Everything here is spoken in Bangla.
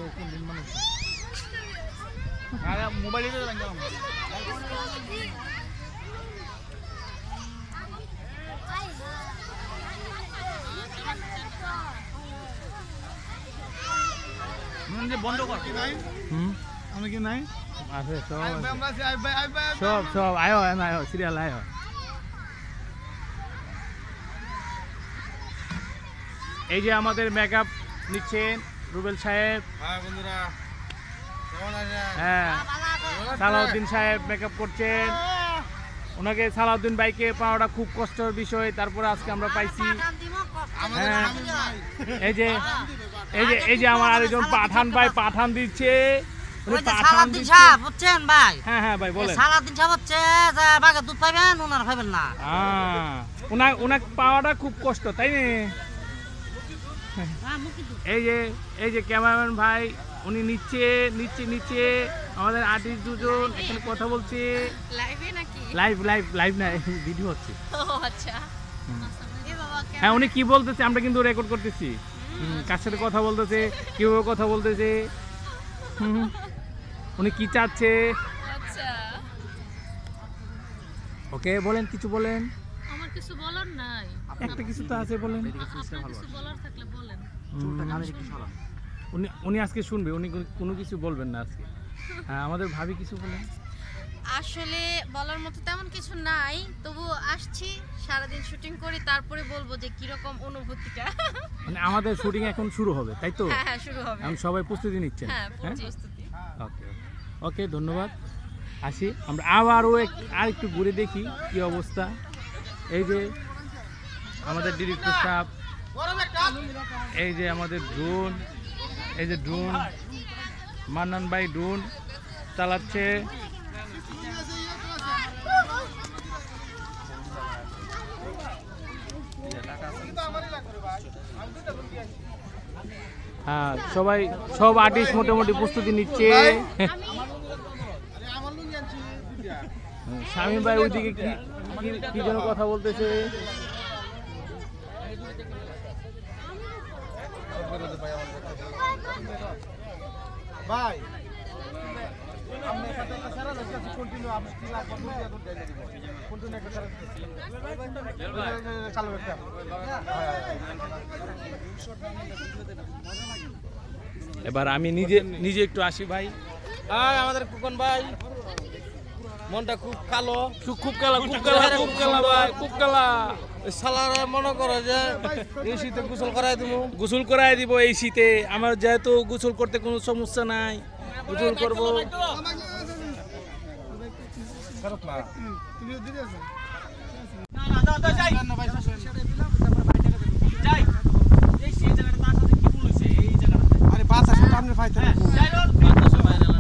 কোন দিন মানুষ আরে মোবাইলে তো লাগালাম মানে বন্ধ কর আমরা কি নাই আছে সব আমরা সব সব আয়ো আয়ো সিরিয়াল আয়ো এই যে আমাদের মেকআপ নিচ্ছেন রুবেল সাহেব হ্যাঁ বন্ধুরা কেমন আছেন হ্যাঁ সালাউদ্দিন সাহেব মেকআপ করছেন ওনাকে সালাউদ্দিন ভাইকে পাওয়াটা খুব কষ্টের বিষয় তারপরে আজকে আমরা পাইছি হ্যাঁ এই যে আমার আরেকজন পাঠান ভাই পাঠান দিচ্ছে সালাউদ্দিন সাহেব বুঝছেন ভাই হ্যাঁ হ্যাঁ ভাই বলেন সালাউদ্দিন সাহেব হচ্ছে বাঘের দুধ পাইবেন ওনারা পাইবেন না ওনাকে পাওয়াটা খুব কষ্ট তাই না এই যে ক্যামেরাম্যান ভাই উনি নিচে আমাদের আর্টিস্ট দুজন এখানে কথা বলছে লাইভ না ভিডিও হচ্ছে আচ্ছা হ্যাঁ উনি কি বলতেছে আমরা কিন্তু রেকর্ড করতেছি কার সাথে কথা বলতেছে কিভাবে কথা বলতেছে উনি কি চাচ্ছে ওকে বলেন কিছু বলেন আমার কিছু বলার নাই একটা কিছু তো আছে বলেন কিছু বলার থাকলে বলেন উনি আজকে শুনবে উনি কোনো কিছু বলবেন না আজকে হ্যাঁ আমাদের ভাবি কিছু বলেন আসলে বলার মতো তেমন কিছু নাই তবু আসছি সারাদিন শুটিং করি তারপরে বলবো যে কিরকম অনুভূতিটা মানে আমাদের শুটিং এখন শুরু হবে তাই তো হ্যাঁ শুরু হবে এখন সবাই প্রস্তুতি নিচ্ছেন হ্যাঁ প্রস্তুতি ওকে ওকে ধন্যবাদ আসি আমরা আবারও আরেকটু ঘুরে দেখি কি অবস্থা এই যে আমাদের ডিরেক্টর সাহেব এই যে আমাদের ড্রোন এই যে ড্রোন মান্নান ভাই ড্রোন চালাচ্ছে হ্যাঁ সব আর্টিস্ট মোটামুটি প্রস্তুতি নিচ্ছে শামীম ভাই ওইদিকে কি যেন কথা বলতেছে ভাই এবার আমি নিজে একটু আসি ভাই আমাদের কুকন ভাই মনটা খুব কালো খুব কালা ভাই খুব কালা সালারে মনে করো যে এই শীতে গোসল করাই দিব এই শীতে আমার যেহেতু গোসল করতে কোনো সমস্যা নাই গোসল করবো আরে বাস আসলে আপনি ফাইতে